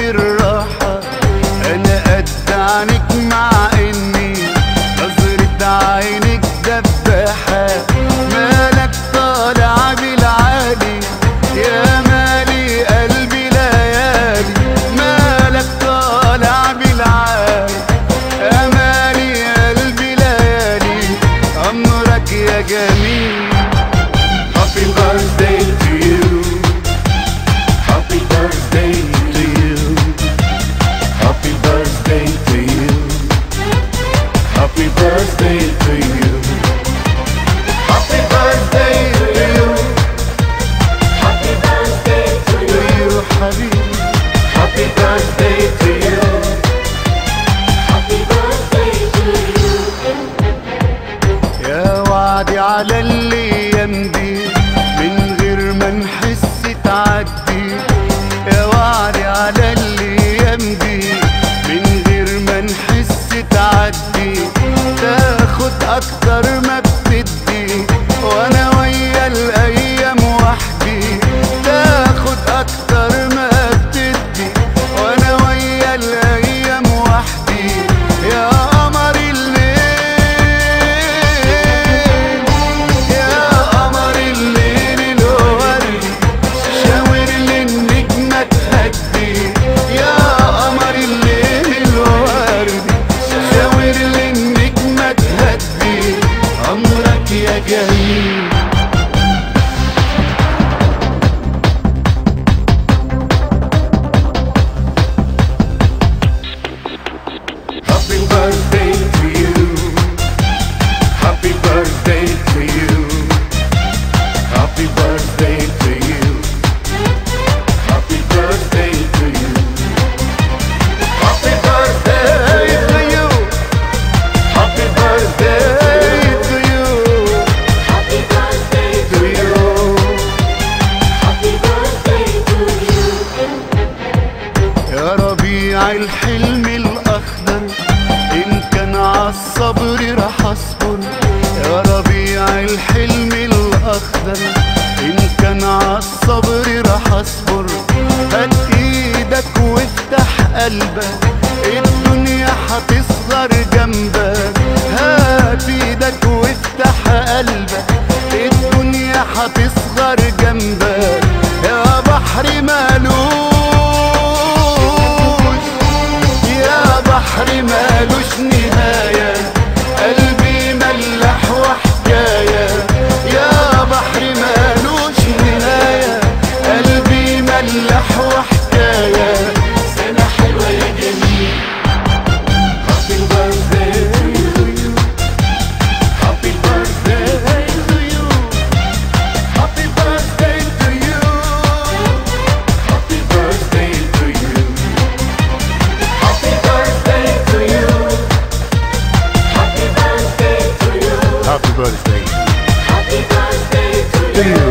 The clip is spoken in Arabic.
بالراحة، أنا قد عنك مع إني نظرة عينك دباحة. مالك طالع بالعالي يا مالي قلبي ليالي، مالك طالع بالعالي يا مالي قلبي ليالي، عمرك يا جميل. Happy birthday to you, happy birthday to you, happy birthday to you, happy birthday to you, happy birthday to you, happy birthday to you حبيبي، happy birthday to you, happy birthday to you. يا وعدي على الأيام دي من غير ما نحس تعدي، يا وعدي على الأيام دي من غير ما نحس تعدي، تاخد أكتر ما بتدي وأنا ويا الأيام وحدي، تاخد أكتر ما بتدي وأنا ويا الأيام وحدي. يا قمر الليل يا قمر الليل الوردي، شاور للنجمة تهدي، يا قمر الليل الوردي، شاور للنجمة تهدي، عمرك يا جميل. Happy birthday to you, happy birthday to you, happy birthday to you, happy birthday to you, happy birthday to you, happy birthday to you, happy birthday to you, happy birthday to you. يا ربيع الحلم الأخضر إن كان عالصبر رح أصبر، يا ربيع الحلم الأخضر إن كان عالصبر رح أصبر. هات إيدك وافتح قلبك الدنيا هتصغر جنبك، هات إيدك وافتح قلبك الدنيا هتصغر جنبك. يا بحر مالوش يا بحر مالوش نهاية، قلبي ملح وحكاية، يا بحر مالوش نهاية، قلبي ملح وحكاية، سنة حلوة يا جميل. Happy birthday to you, happy birthday to you, happy birthday to you, happy birthday to you, happy birthday to you, happy birthday to you, happy birthday, happy birthday to you.